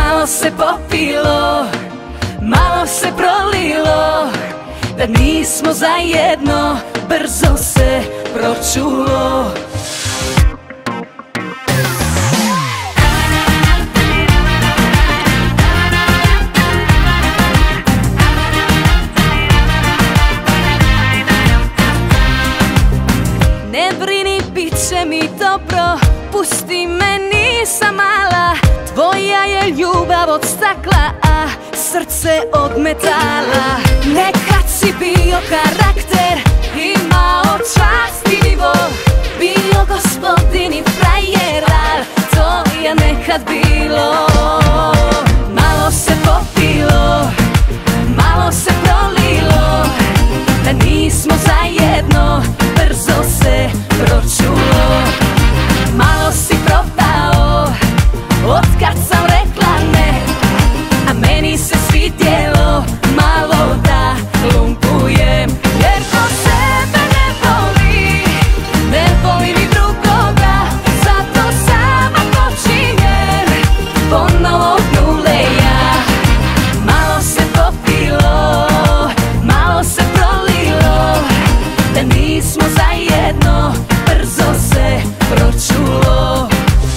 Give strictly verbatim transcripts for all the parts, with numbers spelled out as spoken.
Malo se popilo, malo se prolilo, da nismo zajedno, brzo se pročulo. Ne brini, bit će mi dobro, pusti me, nisam mala. Tvoja je ljubav od stakla, a srce od metala. Nekad si bio karakter, imao čast i nivo, bio gospodin i frajer, al to je nekad bilo. Malo se popilo, malo se prolilo, da nismo zajedno, brzo se pročulo. Malo si propao, otkad sam rekla ne, a meni se svidjelo malo da lumpujem. Jer ko sebe ne voli, ne voli ni drugoga, zato sama počinjem ponovo od nule ja. Malo se popilo, malo se prolilo, da nismo zajedno, brzo se pročulo.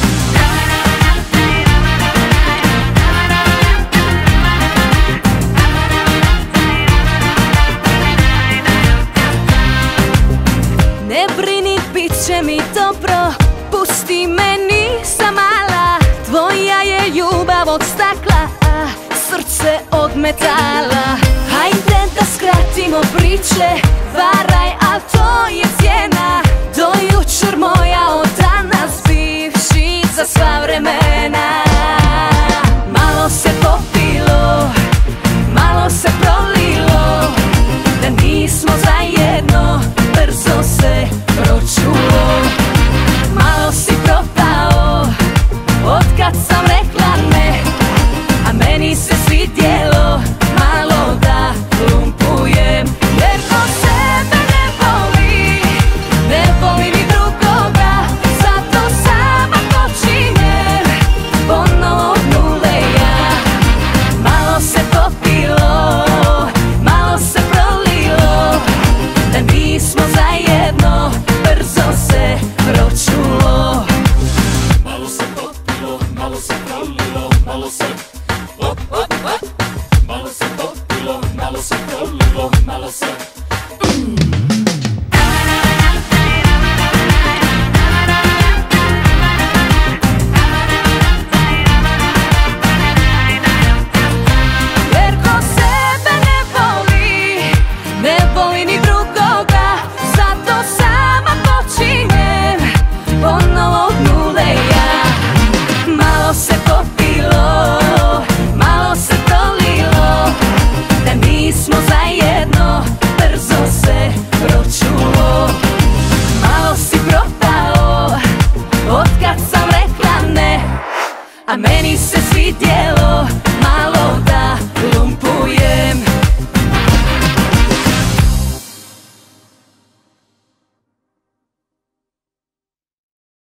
Ne brini, bit će mi dobro, pusti me, nisam mala. Tvoja je ljubav od stakla, a srce od metala. Hajde da skratimo priče, varaj, al to je cijena. Do jučer moja, od danas bivši za sva vremena. Malo se popilo, malo se prolilo, da nismo zajedno, brzo se pročulo. Malo si propao, otkad sam rekla ne, a meni se svidjelo malo da lumpujem. Jer ko sebe ne voli, ne voli ni drugoga, zato sama počinjem ponovo od nule ja. Malo se popilo, malo se prolilo, da nismo zajedno, brzo se pročulo. Malo se popilo, malo se prolilo, malo se op, op, op. Malo se popilo, malo se prolilo, malo se Jer ko sebe ne voli, ne voli ni drugoga, zato sama počinjem ponovo od nule ja. Malo se popilo, malo se prolilo, da nismo zajedno, brzo se pročulo. Malo si propao, otkad sam rekla ne, a meni se svidjelo